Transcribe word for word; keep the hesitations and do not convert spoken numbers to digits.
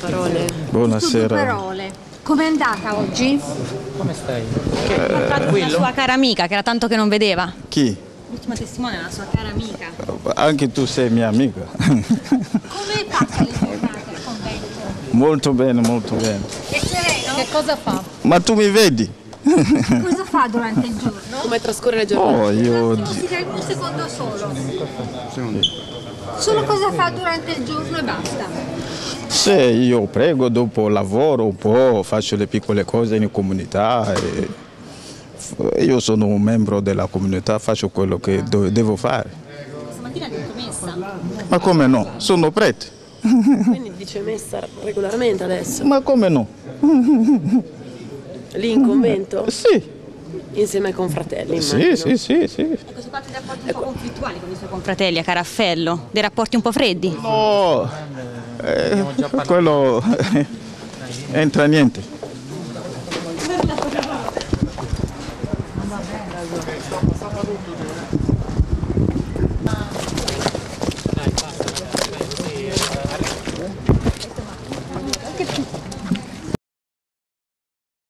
parole. Buonasera. Due parole. Com'è andata oggi? Come stai? Ha incontrato una sua cara amica che era tanto che non vedeva. Chi? L'ultima testimone è una sua cara amica. Anche tu sei mia amica. Come passa le giornate al convento? Molto bene, molto bene. È sereno? Che cosa fa? Ma tu mi vedi? Cosa fa durante il giorno? Come trascorre le giornate? Oh, io... Un secondo solo. Solo cosa fa durante il giorno e basta. Se io prego, dopo lavoro un po', faccio le piccole cose in comunità. E io sono un membro della comunità, faccio quello che do- devo fare. Stamattina ha detto messa. Ma come no? Sono prete. Quindi dice messa regolarmente adesso. Ma come no? Lì in convento? Sì, Insieme ai confratelli, sì, immagino. sì, sì, sì. Ecco, si parla di rapporti un po' conflittuali con i suoi confratelli a Caraffello, dei rapporti un po' freddi. No, eh, quello entra niente.